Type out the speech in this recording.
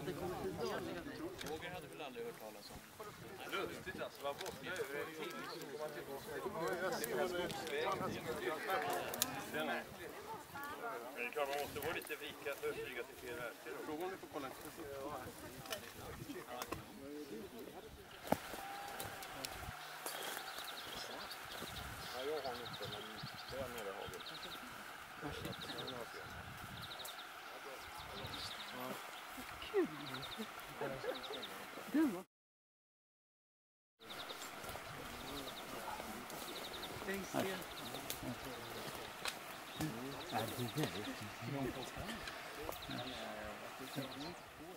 Roger hade väl aldrig hört talas om. Lustigt alltså, vad borta över en timme så kommer man tillbaka. Men klart, man måste vara lite vika för att flyga till fel världsdel. Fråga om du får kolla. Ja, jag har inte, men det är nere har vi. Kul! Du va? Thanks again. Ja, det är